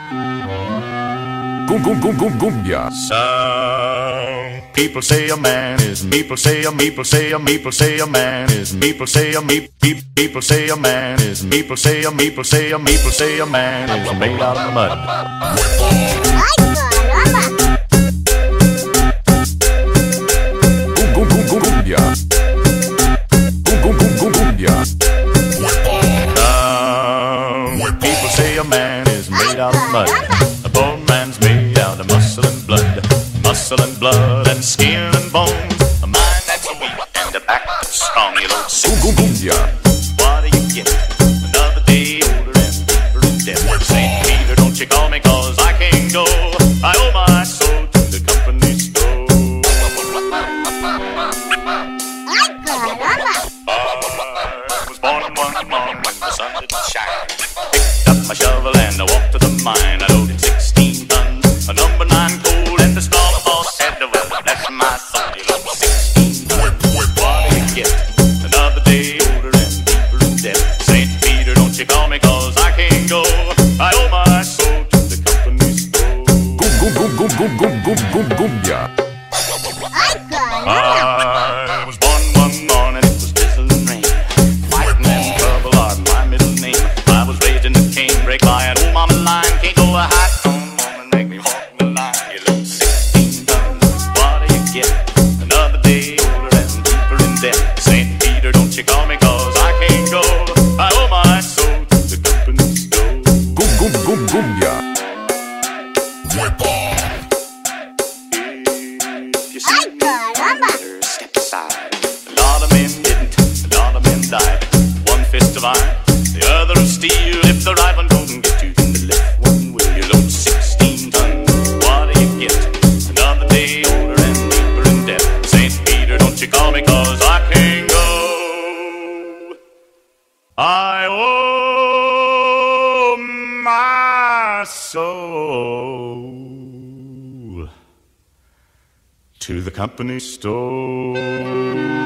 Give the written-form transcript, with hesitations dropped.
Cumbia. Some people say a man is people say a people say a people say a man is people say a people say a man is people say a people say a people say a man is made out of mud. Cumbia. Cumbia. Some people say a man is made out of mud. A poor man's made out of muscle and blood and skin and bones. A mind that's weak and a back that's strong. You don't see. Cumbia. What do you get? Another day older and deeper in debt. St. Peter, don't you call me 'cause I can't go. I owe my soul to the company store. I was born one morning when the sun didn't shine. Picked up my shovel and I walked to the mine. I loaded 16 tons, a number 9 coal, and the small boss said, well, bless my soul, you load 16 tons. What do you get? Another day older and deeper in debt. St. Peter, don't you call me 'cause I can't go. I owe my soul to the company store. Cumbia. I was born one morning, it was drizzling rain. Fighting and trouble are my middle name. I was raised in the canebrake by an old mama line. Can't go a hot tone woman, make me walk the line. You lose 16 tons, what do you get? Another day older and deeper in debt. St. Peter, don't you call me 'cause I can't go. I owe my soul to the company store. Cumbia. You see, better step aside. A lot of men didn't, a lot of men died. One fist of iron, the other of steel. If the right one don't get you, then the left one will. You load 16 tons, what do you get? Another day older and deeper in debt. St. Peter, don't you call me 'cause I can't go. I owe my soul to the company store.